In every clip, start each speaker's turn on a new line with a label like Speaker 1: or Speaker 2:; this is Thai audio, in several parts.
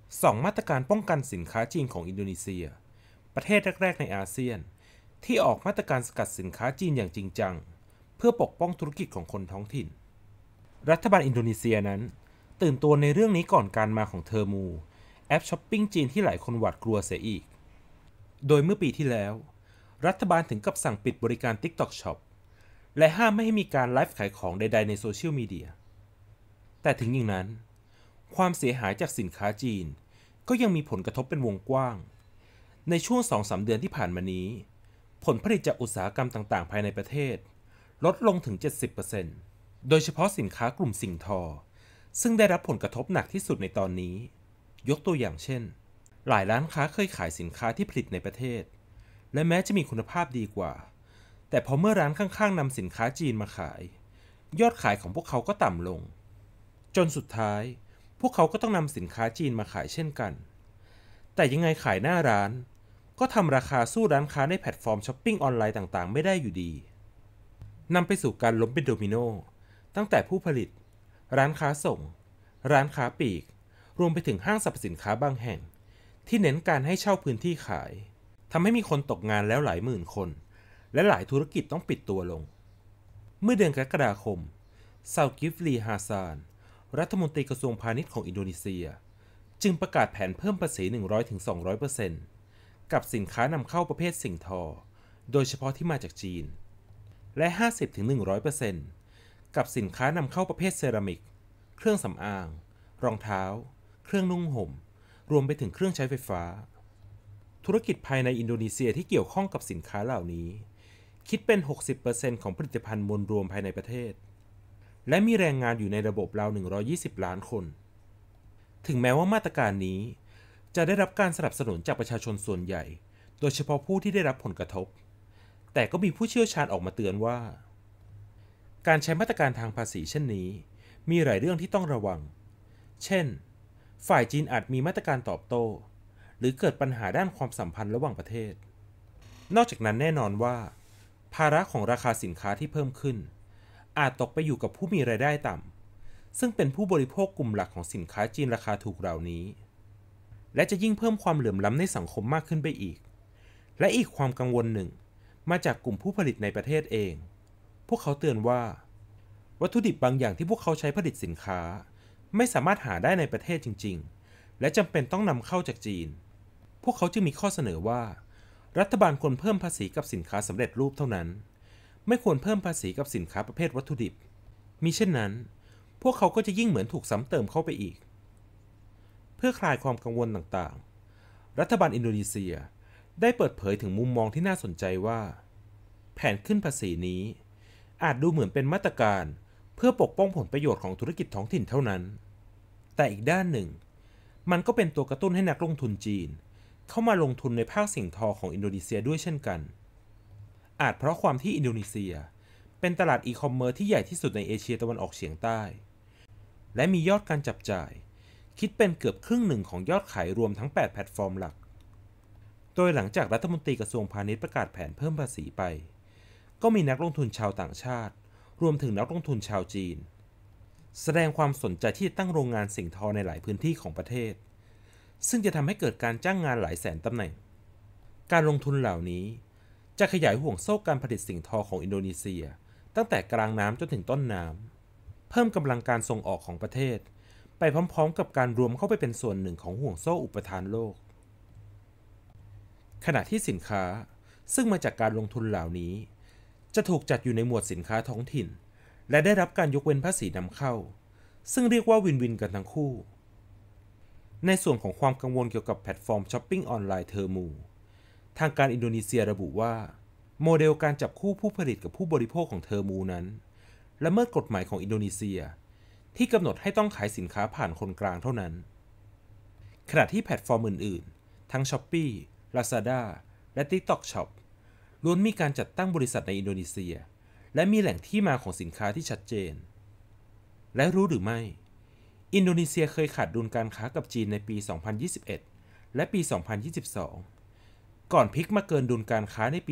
Speaker 1: 2มาตรการป้องกันสินค้าจีนของอินโดนีเซียประเทศแรกๆในอาเซียนที่ออกมาตรการสกัดสินค้าจีนอย่างจริงจังเพื่อปกป้องธุรกิจของคนท้องถิ่นรัฐบาลอินโดนีเซียนั้นตื่นตัวในเรื่องนี้ก่อนการมาของเทอร์มูแอปช้อปปิ้งจีนที่หลายคนหวาดกลัวเสียอีกโดยเมื่อปีที่แล้วรัฐบาลถึงกับสั่งปิดบริการ TikTok Shop และห้ามไม่ให้มีการไลฟ์ขายของใดๆในโซเชียลมีเดียแต่ถึงอย่างนั้นความเสียหายจากสินค้าจีนก็ยังมีผลกระทบเป็นวงกว้างในช่วง 2-3 เดือนที่ผ่านมานี้ผลผลิตจากอุตสาหกรรมต่างๆภายในประเทศลดลงถึง 70% โดยเฉพาะสินค้ากลุ่มสิ่งทอซึ่งได้รับผลกระทบหนักที่สุดในตอนนี้ยกตัวอย่างเช่นหลายร้านค้าเคยขายสินค้าที่ผลิตในประเทศและแม้จะมีคุณภาพดีกว่าแต่พอเมื่อร้านข้างๆนำสินค้าจีนมาขายยอดขายของพวกเขาก็ต่ำลงจนสุดท้ายพวกเขาก็ต้องนำสินค้าจีนมาขายเช่นกันแต่ยังไงขายหน้าร้านก็ทำราคาสู้ร้านค้าในแพลตฟอร์มช้อปปิ้งออนไลน์ต่างๆไม่ได้อยู่ดีนำไปสู่การล้มเป็นโดมิโนตั้งแต่ผู้ผลิตร้านค้าส่งร้านค้าปลีกรวมไปถึงห้างสรรพสินค้าบางแห่งที่เน้นการให้เช่าพื้นที่ขายทำให้มีคนตกงานแล้วหลายหมื่นคนและหลายธุรกิจต้องปิดตัวลงเมื่อเดือนกรกฎาคมซาลกิฟลีฮาซานรัฐมนตรีกระทรวงพาณิชย์ของอินโดนีเซียจึงประกาศแผนเพิ่มภาษี 100-200% กับสินค้านำเข้าประเภทสิ่งทอโดยเฉพาะที่มาจากจีนและ 50-100% กับสินค้านำเข้าประเภทเซรามิกเครื่องสำอางรองเท้าเครื่องนุ่งห่มรวมไปถึงเครื่องใช้ไฟฟ้าธุรกิจภายในอินโดนีเซียที่เกี่ยวข้องกับสินค้าเหล่านี้คิดเป็น 60% ของผลิตภัณฑ์มวลรวมภายในประเทศและมีแรงงานอยู่ในระบบราว120 ล้านคนถึงแม้ว่ามาตรการนี้จะได้รับการสนับสนุนจากประชาชนส่วนใหญ่โดยเฉพาะผู้ที่ได้รับผลกระทบแต่ก็มีผู้เชี่ยวชาญออกมาเตือนว่าการใช้มาตรการทางภาษีเช่นนี้มีหลายเรื่องที่ต้องระวังเช่นฝ่ายจีนอาจมีมาตรการตอบโต้หรือเกิดปัญหาด้านความสัมพันธ์ระหว่างประเทศนอกจากนั้นแน่นอนว่าภาระของราคาสินค้าที่เพิ่มขึ้นอาจตกไปอยู่กับผู้มีรายได้ต่ำซึ่งเป็นผู้บริโภคกลุ่มหลักของสินค้าจีนราคาถูกเหล่านี้และจะยิ่งเพิ่มความเหลื่อมล้ำในสังคมมากขึ้นไปอีกและอีกความกังวลหนึ่งมาจากกลุ่มผู้ผลิตในประเทศเองพวกเขาเตือนว่าวัตถุดิบบางอย่างที่พวกเขาใช้ผลิตสินค้าไม่สามารถหาได้ในประเทศจริงๆและจำเป็นต้องนำเข้าจากจีนพวกเขาจึงมีข้อเสนอว่ารัฐบาลควรเพิ่มภาษีกับสินค้าสำเร็จรูปเท่านั้นไม่ควรเพิ่มภาษีกับสินค้าประเภทวัตถุดิบมิเช่นนั้นพวกเขาก็จะยิ่งเหมือนถูกซ้ำเติมเข้าไปอีกเพื่อคลายความกังวลต่างๆรัฐบาลอินโดนีเซียได้เปิดเผยถึงมุมมองที่น่าสนใจว่าแผนขึ้นภาษีนี้อาจดูเหมือนเป็นมาตรการเพื่อปกป้องผลประโยชน์ของธุรกิจท้องถิ่นเท่านั้นแต่อีกด้านหนึ่งมันก็เป็นตัวกระตุ้นให้นักลงทุนจีนเข้ามาลงทุนในภาคสิ่งทอของอินโดนีเซียด้วยเช่นกันอาจเพราะความที่อินโดนีเซียเป็นตลาดอีคอมเมิร์ซที่ใหญ่ที่สุดในเอเชียตะวันออกเฉียงใต้และมียอดการจับจ่ายคิดเป็นเกือบครึ่งหนึ่งของยอดขายรวมทั้ง8แพลตฟอร์มหลักโดยหลังจากรัฐมนตรีกระทรวงพาณิชย์ประกาศแผนเพิ่มภาษีไปก็มีนักลงทุนชาวต่างชาติรวมถึงนักลงทุนชาวจีนแสดงความสนใจที่จะตั้งโรงงานสิ่งทอในหลายพื้นที่ของประเทศซึ่งจะทำให้เกิดการจ้างงานหลายแสนตำแหน่งการลงทุนเหล่านี้จะขยายห่วงโซ่การผลิตสิ่งทอของอินโดนีเซียตั้งแต่กลางน้ำจนถึงต้นน้ำเพิ่มกำลังการส่งออกของประเทศไปพร้อมๆกับการรวมเข้าไปเป็นส่วนหนึ่งของห่วงโซ่อุปทานโลกขณะที่สินค้าซึ่งมาจากการลงทุนเหล่านี้จะถูกจัดอยู่ในหมวดสินค้าท้องถิ่นและได้รับการยกเว้นภาษีนำเข้าซึ่งเรียกว่าวินวินกันทั้งคู่ในส่วนของความกังวลเกี่ยวกับแพลตฟอร์มช้อปปิ้งออนไลน์เทอร์มูทางการอินโดนีเซียระบุว่าโมเดลการจับคู่ผู้ผลิตกับผู้บริโภคของเทอร์มูนั้นละเมิดกฎหมายของอินโดนีเซียที่กำหนดให้ต้องขายสินค้าผ่านคนกลางเท่านั้นขณะที่แพลตฟอร์มอื่นๆทั้ง Shopee, Lazada และ TikTok Shop ล้วนมีการจัดตั้งบริษัทในอินโดนีเซียและมีแหล่งที่มาของสินค้าที่ชัดเจนและรู้หรือไม่อินโดนีเซียเคยขาดดุลการค้ากับจีนในปี 2021 และปี 2022 ก่อนพลิกมาเกินดุลการค้าในปี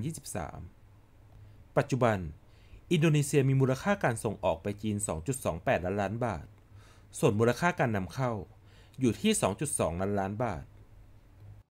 Speaker 1: 2023 ปัจจุบันอินโดนีเซียมีมูลค่าการส่งออกไปจีน 2.28 ล้านล้านบาทส่วนมูลค่าการนำเข้าอยู่ที่ 2.2 ล้านล้านบาท